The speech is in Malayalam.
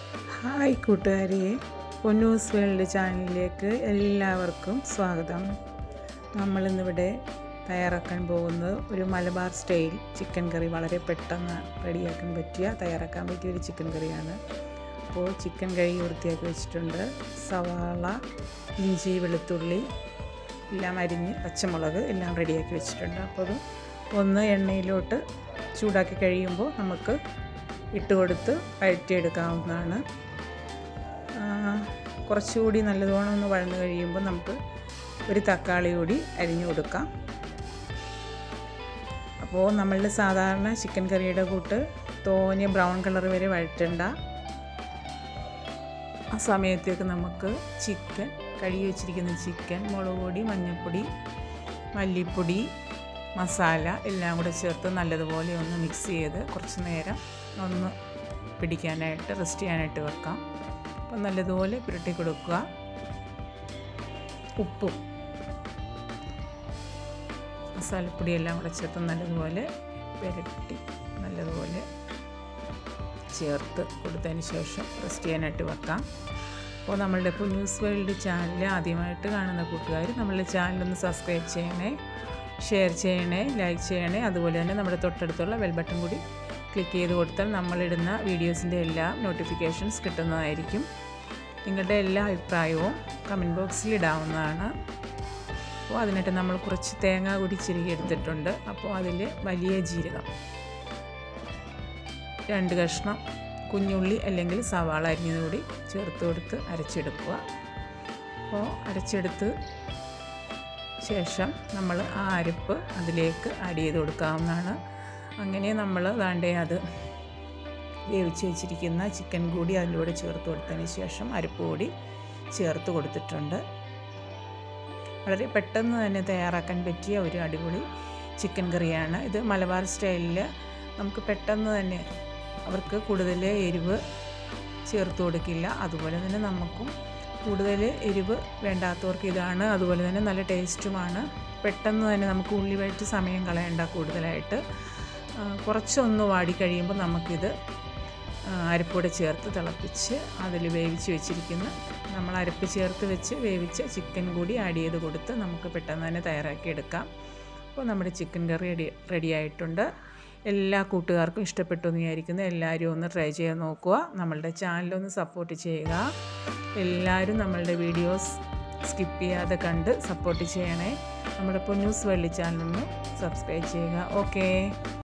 ഹായ് കൂട്ടുകാരെ, പൊന്നൂസ് വേൾഡ് ചാനലിലേക്ക് എല്ലാവർക്കും സ്വാഗതം. നമ്മളിന്നിവിടെ തയ്യാറാക്കാൻ പോകുന്നത് ഒരു മലബാർ സ്റ്റൈൽ ചിക്കൻ കറി. വളരെ പെട്ടെന്ന് തയ്യാറാക്കാൻ പറ്റിയ ഒരു ചിക്കൻ കറിയാണ്. അപ്പോൾ ചിക്കൻ കഴുകി വൃത്തിയാക്കി വെച്ചിട്ടുണ്ട്. സവാള, ഇഞ്ചി, വെളുത്തുള്ളി എല്ലാം അരിഞ്ഞ്, പച്ചമുളക് എല്ലാം റെഡിയാക്കി വെച്ചിട്ടുണ്ട്. അപ്പോൾ അത് ഒന്ന് എണ്ണയിലോട്ട് ചൂടാക്കി കഴിയുമ്പോൾ നമുക്ക് ഇട്ട് കൊടുത്ത് വഴറ്റിയെടുക്കാവുന്നതാണ്. കുറച്ചുകൂടി നല്ലതുപോലെ ഒന്ന് വഴന്ന് കഴിയുമ്പോൾ നമുക്ക് ഒരു തക്കാളി കൂടി അരിഞ്ഞു കൊടുക്കാം. അപ്പോൾ നമ്മളുടെ സാധാരണ ചിക്കൻ കറിയുടെ കൂട്ട് തോനെ ബ്രൗൺ കളർ വരെ വഴറ്റണ്ട. ആ സമയത്തേക്ക് നമുക്ക് കഴുകി വെച്ചിരിക്കുന്ന ചിക്കൻ, മുളക് പൊടി, മഞ്ഞൾപ്പൊടി, മല്ലിപ്പൊടി, മസാല എല്ലാം കൂടെ ചേർത്ത് നല്ലതുപോലെ ഒന്ന് മിക്സ് ചെയ്ത് കുറച്ച് നേരം ഒന്ന് പിടിക്കാനായിട്ട് റെസ്റ്റ് ചെയ്യാനായിട്ട് വെക്കാം. അപ്പം നല്ലതുപോലെ പുരട്ടി കൊടുക്കുക. ഉപ്പും മസാലപ്പൊടി എല്ലാം കൂടെ ചേർത്ത് നല്ലതുപോലെ പുരട്ടി നല്ലതുപോലെ ചേർത്ത് കൊടുത്തതിന് ശേഷം റെസ്റ്റ് ചെയ്യാനായിട്ട് വെക്കാം. അപ്പോൾ നമ്മളുടെ പൊന്നൂസ് വേൾഡ് ചാനൽ ആദ്യമായിട്ട് കാണുന്ന കൂട്ടുകാർ നമ്മളുടെ ചാനലൊന്ന് സബ്സ്ക്രൈബ് ചെയ്യണേ, ഷെയർ ചെയ്യണേ, ലൈക്ക് ചെയ്യണേ. അതുപോലെ തന്നെ നമ്മുടെ തൊട്ടടുത്തുള്ള ബെൽ ബട്ടൺ കൂടി ക്ലിക്ക് ചെയ്ത് കൊടുത്താൽ നമ്മളിടുന്ന വീഡിയോസിൻ്റെ എല്ലാ നോട്ടിഫിക്കേഷൻസ് കിട്ടുന്നതായിരിക്കും. നിങ്ങളുടെ എല്ലാ അഭിപ്രായവും കമൻറ്റ് ബോക്സിൽ ഇടാവുന്നതാണ്. അപ്പോൾ അതിനായിട്ട് നമ്മൾ കുറച്ച് തേങ്ങ കൂടി ചിരകി എടുത്തിട്ടുണ്ട്. അപ്പോൾ അതിൽ വലിയ ജീരകം, 2 കഷ്ണം കുഞ്ഞുള്ളി അല്ലെങ്കിൽ സവാള അരിഞ്ഞത് കൂടി ചേർത്ത് കൊടുത്ത് അരച്ചെടുക്കുക. അപ്പോൾ അരച്ചെടുത്ത് ശേഷം നമ്മൾ ആ അരപ്പ് അതിലേക്ക് ആഡ് ചെയ്ത് കൊടുക്കാവുന്നതാണ്. അങ്ങനെ നമ്മൾ അത് വേവിച്ച് വെച്ചിരിക്കുന്ന ചിക്കൻ കൂടി അതിലൂടെ ചേർത്ത് കൊടുത്തതിന് ശേഷം അരപ്പ് കൂടി ചേർത്ത് കൊടുത്തിട്ടുണ്ട്. വളരെ പെട്ടെന്ന് തന്നെ തയ്യാറാക്കാൻ പറ്റിയ ഒരു അടിപൊളി ചിക്കൻ കറിയാണ് ഇത്. മലബാർ സ്റ്റൈലിൽ നമുക്ക് പെട്ടെന്ന് തന്നെ, അവർക്ക് കൂടുതൽ എരിവ് ചേർത്ത് കൊടുക്കില്ല. അതുപോലെ തന്നെ നമുക്കും കൂടുതൽ എരിവ് വേണ്ടാത്തവർക്ക് ഇതാണ്. അതുപോലെ തന്നെ നല്ല ടേസ്റ്റുമാണ്. പെട്ടെന്ന് തന്നെ നമുക്ക് ഉള്ളി വഴറ്റി സമയം കളയണ്ട. കൂടുതലായിട്ട് കുറച്ചൊന്ന് വാടി കഴിയുമ്പോൾ നമുക്കിത് അരപ്പോടെ ചേർത്ത് തിളപ്പിച്ച് അതിൽ വേവിച്ച് വെച്ചിരിക്കുന്ന നമ്മൾ അരപ്പ് ചേർത്ത് വെച്ച് വേവിച്ച ചിക്കൻ കൂടി ആഡ് ചെയ്ത് കൊടുത്ത് നമുക്ക് പെട്ടെന്ന് തന്നെ തയ്യാറാക്കിയെടുക്കാം. അപ്പോൾ നമ്മുടെ ചിക്കൻ കറി റെഡി ആയിട്ടുണ്ട്. എല്ലാ കൂട്ടുകാർക്കും ഇഷ്ടപ്പെട്ടു എന്ന് വിചാരിക്കുന്നു. എല്ലാവരും ഒന്ന് ട്രൈ ചെയ്ത് നോക്കുക. നമ്മളുടെ ചാനലൊന്ന് സപ്പോർട്ട് ചെയ്യുക. എല്ലാവരും നമ്മളുടെ വീഡിയോസ് സ്കിപ്പ് ചെയ്യാതെ കണ്ട് സപ്പോർട്ട് ചെയ്യണേ. നമ്മുടെ പൊന്നൂസ് വേൾഡ് ചാനലൊന്ന് സബ്സ്ക്രൈബ് ചെയ്യുക. ഓക്കേ.